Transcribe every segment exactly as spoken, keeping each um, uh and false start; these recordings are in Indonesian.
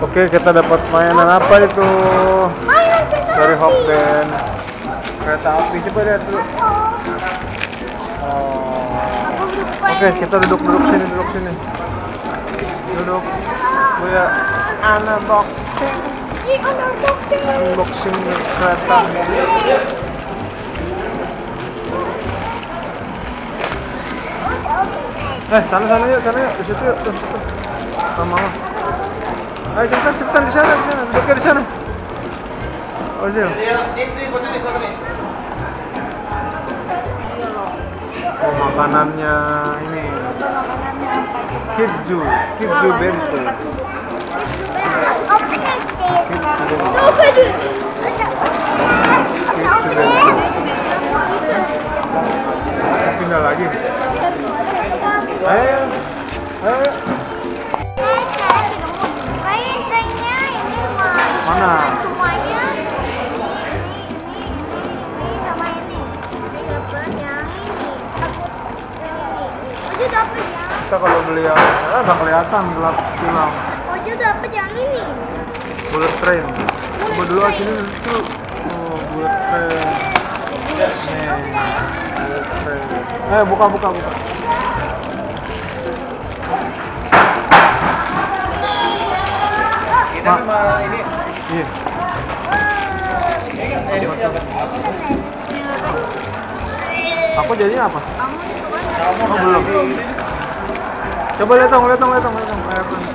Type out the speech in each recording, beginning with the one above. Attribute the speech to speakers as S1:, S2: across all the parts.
S1: Oke, kita dapat mainan apa itu? Dari Hokben. Kereta api, coba lihat dulu. Oh. Oke, kita duduk-duduk sini, duduk sini. Duduk. Buya unboxing. Unboxing kereta. Eh, sana sana yuk, sana yuk, di situ yuk, tuh, situ. Sama mama. Ayo cepetan, cepetan di sana, di sana, duduknya di sana. Oh, Zil. Oh, makanannya ini. Kidzu, Kidzu bento. Pindah lagi. Ayo, ayo. Mana?
S2: Semuanya ini, ini, ini, ini sama ini. Ini dapat yang ini. Ojo dapat yang.
S1: Kita kalau beli yang eh, nggak kelihatan gelap silam.
S2: Ojo dapat yang ini.
S1: Bullet train. Coba dulu sini dulu. Oh, bullet train. Nih, bullet train. Eh, buka, buka, buka.
S3: Kita sama ini.
S1: Iya. Aku jadinya apa? Oh, belum. Coba lihat dong, lihat dong, lihat dong, lihat dong. Lihat dong.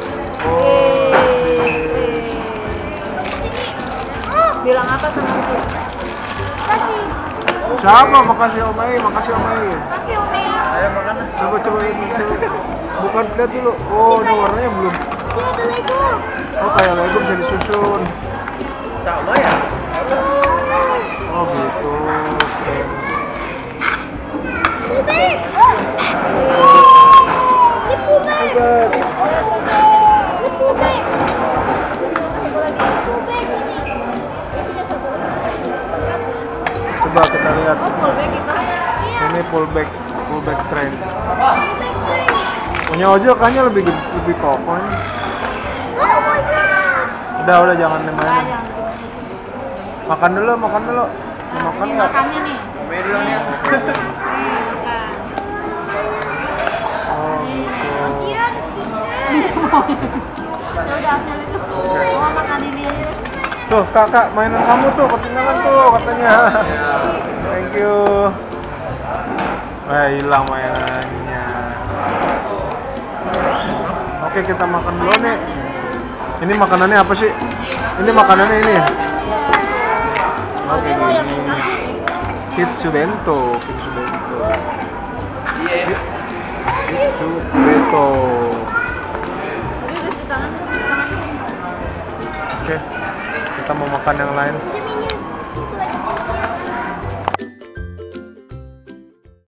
S1: Oh.
S4: Bilang apa sama dia?
S2: Kasih.
S1: Siapa? Makasih Om Ei, makasih Om Ei.
S2: Kasih Umi.
S3: Ayo makan.
S1: Coba coba ini, coba. Bukan lihat dulu. Oh, ini warnanya belum.
S2: Dia ada Lego.
S1: Oh, kayak Lego bisa disusun.
S3: Sama ya?
S1: Oh, gitu. Oke.
S2: Pubek. Ini pubek.
S1: Hebat.
S2: Ini pubek. Pubek ini. Ini satu.
S1: Coba kita lihat.
S4: Oh, fullback itu.
S2: Iya.
S1: Ini pullback, pullback train.
S2: Pubek train.
S1: Punya Ojo kayaknya lebih gede- lebih kokoh ini.
S2: Oh my god.
S1: Udah, udah jangan
S4: Nah,
S1: dimainin.
S4: yang
S1: Makan dulu, makan dulu. Mau makan
S4: ini
S1: nggak?
S4: makannya nih.
S3: Main dulu nih.
S4: Nih, makan.
S1: Oh, gitu.
S2: Dia ada stiker.
S4: Ya udah, ambil itu. Oh, makan ini aja.
S1: Tuh, kakak, mainan kamu tuh ketinggalan tuh katanya. Thank you. Eh, hilang mainannya. Oke, kita makan dulu nih. Ini makanannya apa sih? Ini makanannya ini. Oke, ini. Kitsu bento, kitsu bento.
S3: Iya.
S1: Kitsu bento.
S4: Tadi udah di tangan, di tangan.
S1: Oke. Kita mau makan yang lain.